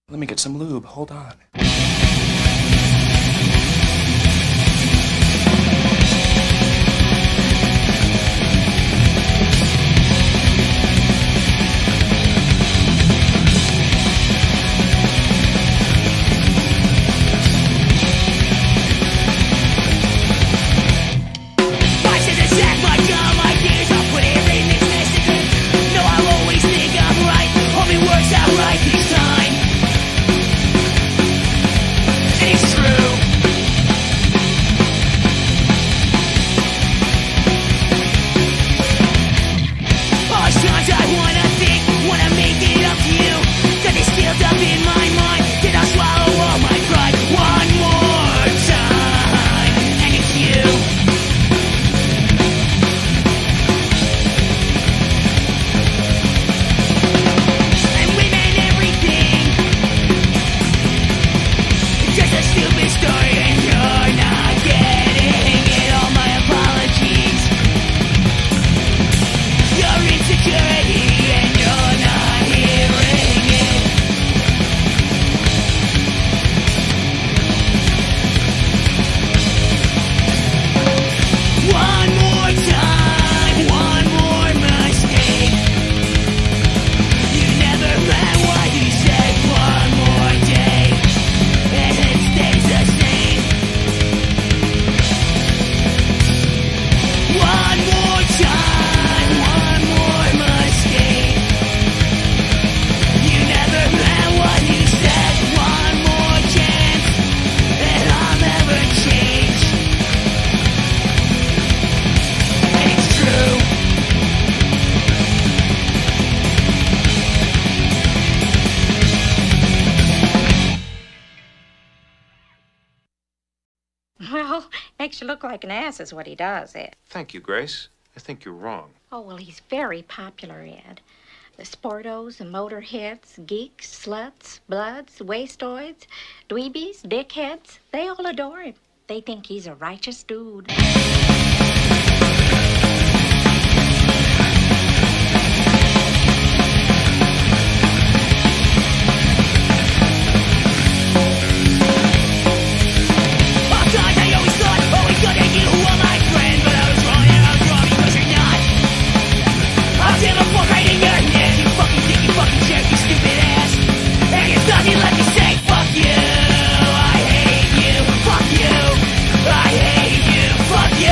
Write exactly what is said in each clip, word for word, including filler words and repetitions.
Let me get some lube. Hold on. Well, makes you look like an ass is what he does, Ed. Thank you, Grace. I think you're wrong. Oh, well, he's very popular, Ed. The sportos, the motorheads, geeks, sluts, bloods, wastoids, dweebies, dickheads, they all adore him. They think he's a righteous dude. Fuck you! I hate you! Fuck you!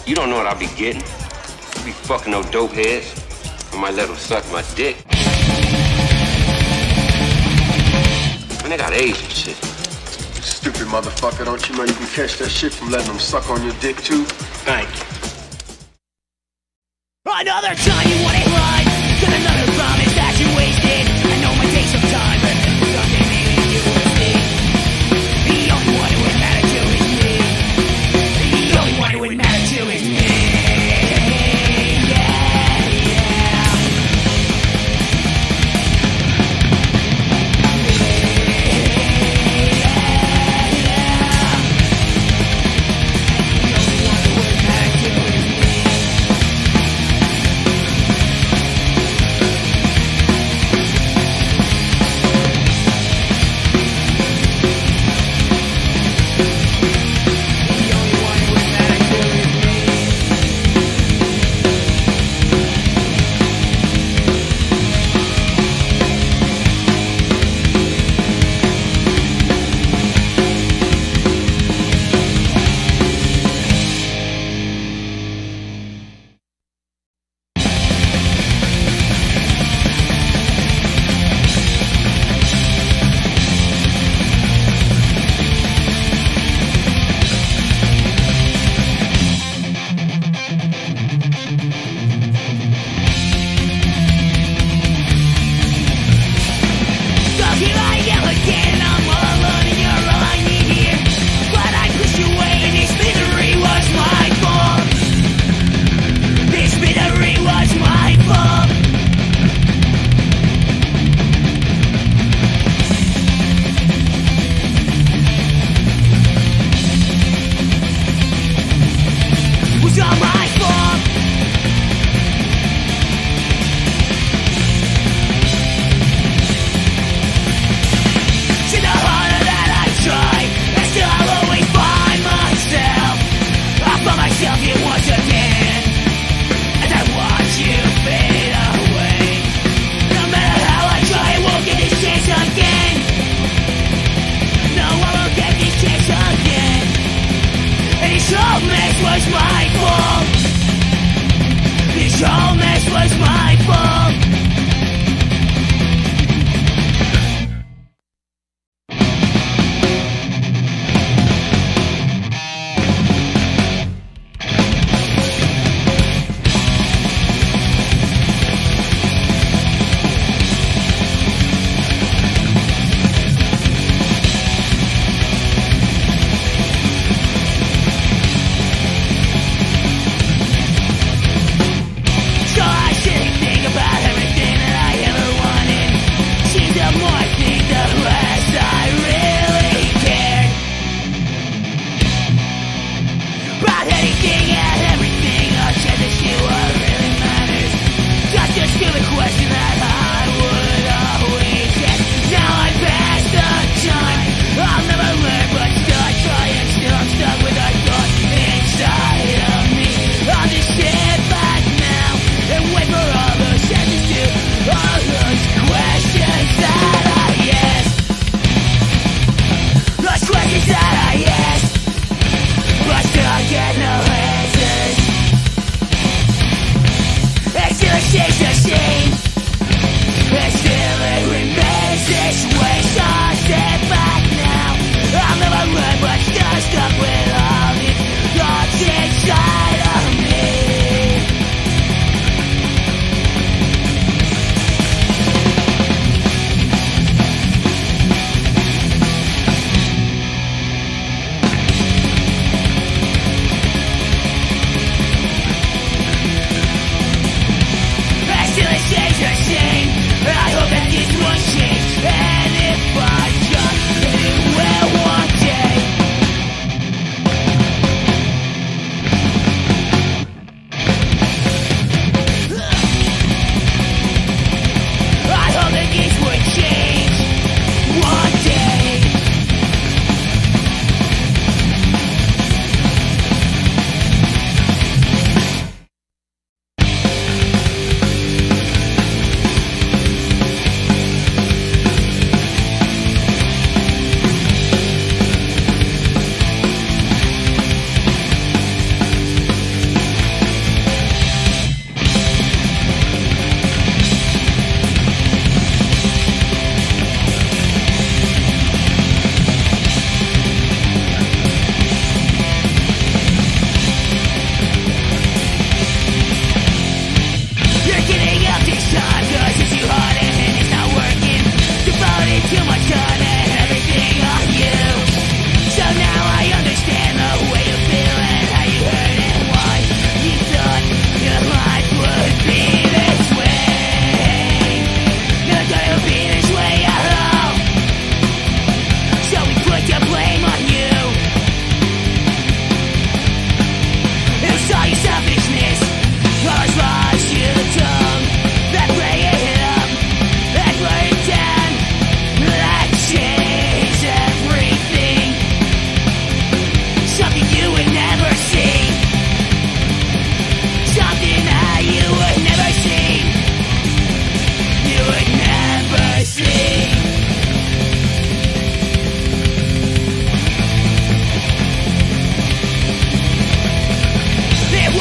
You don't know what I'll be getting. You be fucking no dope heads. I might let them suck my dick. Man, they got AIDS and shit. Stupid motherfucker, don't you know you can catch that shit from letting them suck on your dick too? Thank you. Another time you want it right, then another promise that you wasted. I know it might take some time, but someday maybe you will see. The only one who would matter to is me. The only one who would matter to is me.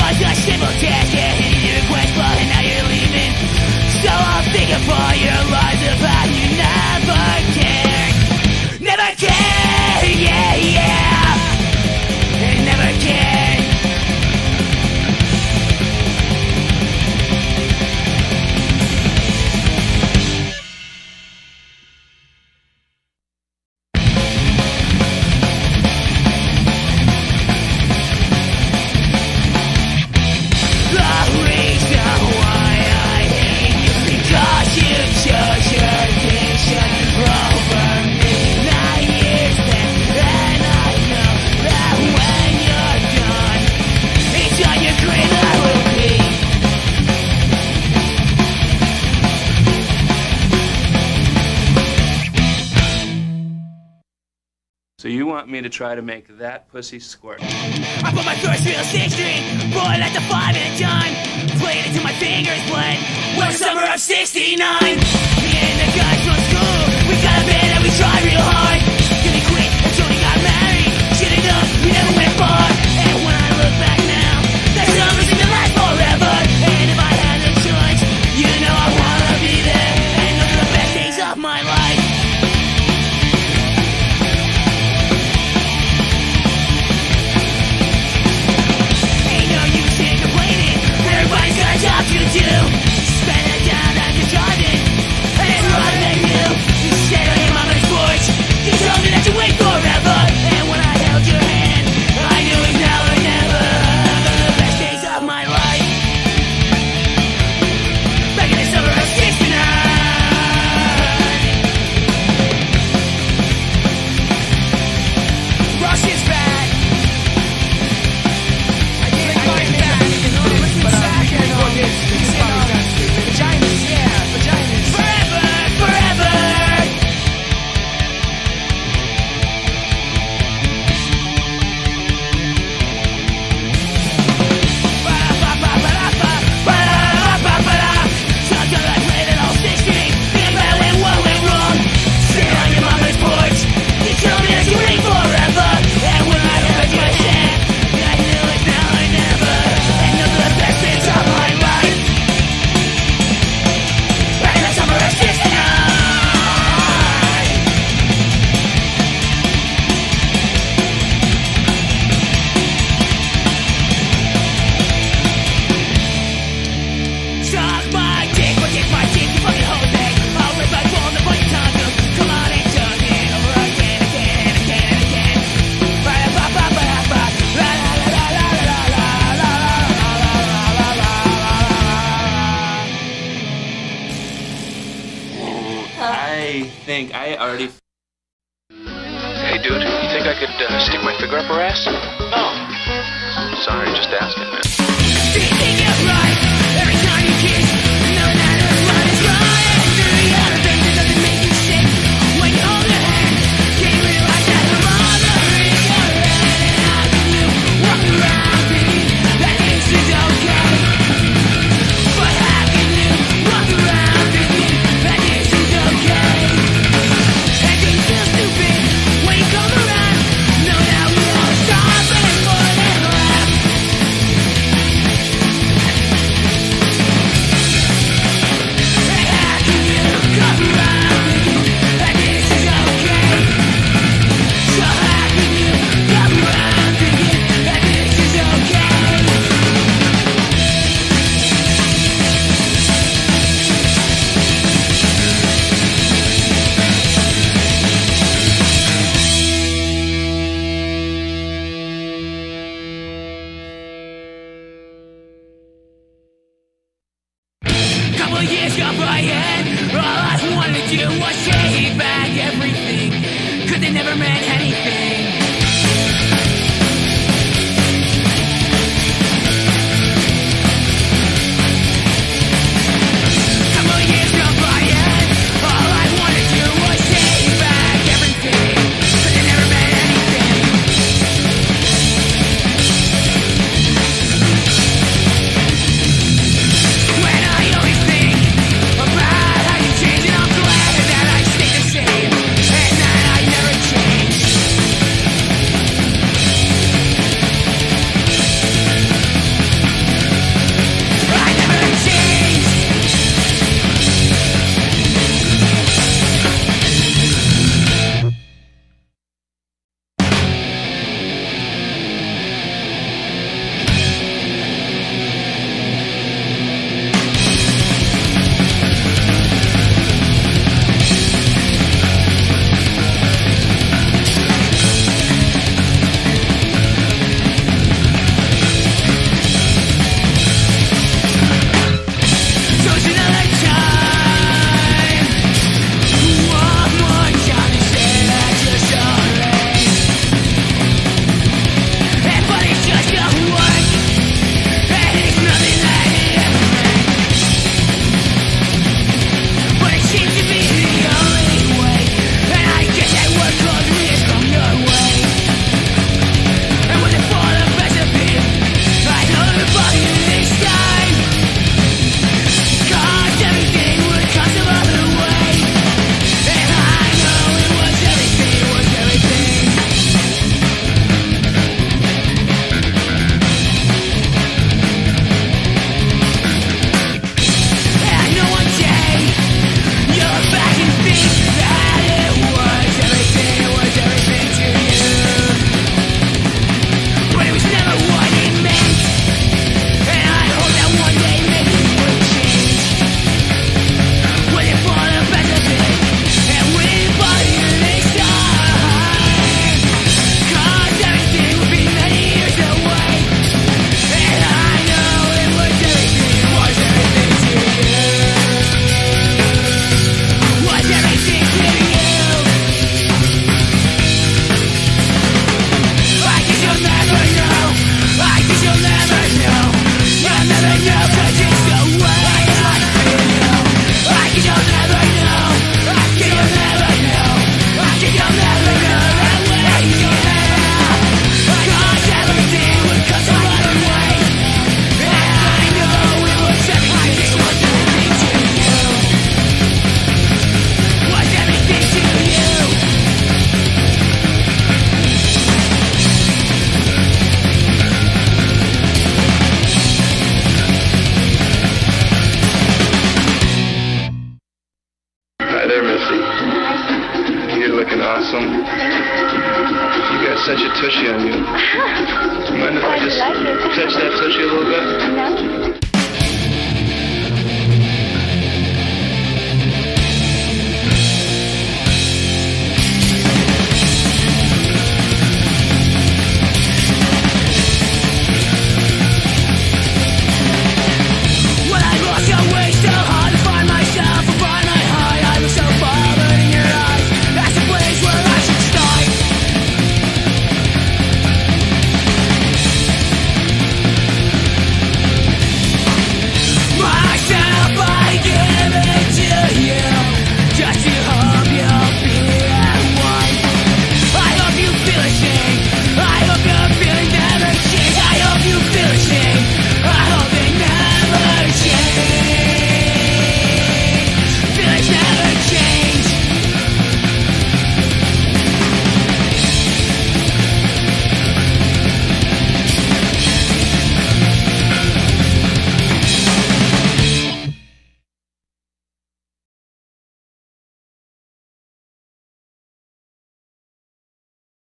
was a simple task, yeah, hitting your request, but now you're leaving. So I'll think of all your lies about you never cared. Never cared, yeah, yeah. Never cared. So you want me to try to make that pussy squirt? I put my first real six string, boy, like the five minute time. Played it till my fingers bled. Well, summer of sixty-nine. Me and the guys from school, we got a band and we tried real hard. Then we quit until we got married. Shit enough, we never went far. And when I look back now, that summer seemed to last forever. And if I had a choice, you know I wanna be there. And those are the best days of my life. Everybody's got a job to do. Spend it down at the drive-in, and it's harder than you. You said on your mama's porch, you told me that you wait forever. And when I held your hand, I knew it was now or never. Those are the best days of my life. Back in the summer of sixty-nine. Rush is bad. I can't find that. Vaginas, yeah, vaginas. Forever, forever. Sometimes I played it all sixteen. Think about when what went wrong. Sit on your mama's porch. You told me that you wait forever. And when I heard your hand, I knew it now or never. And those are the best days of my life. Back in the summer of sixty-nine. Suck my dick, but kick my teeth, you fucking whole thing. I'll rip my phone the bunch of times to come on and tug it over again, again, and again, and again. Ba-da-ba-ba-ba-ba, la-la-la-la-la-la-la-la-la-la-la-la. I think I already. Hey, dude, you think I could uh, stick my finger up her ass? Oh. Sorry, just asking, man. Do you think you're right? Every time you kiss, know that her blood is running through the other things. It doesn't make you sick when you hold her hand. Can you realize that her mother is your head? And how can you walk around thinking that this is okay? But how can you walk around thinking that this is okay? And do you feel stupid when you come around? Know that we all stop and more than laugh. Couple years got by and all I wanted to do was take back everything. Cause they never meant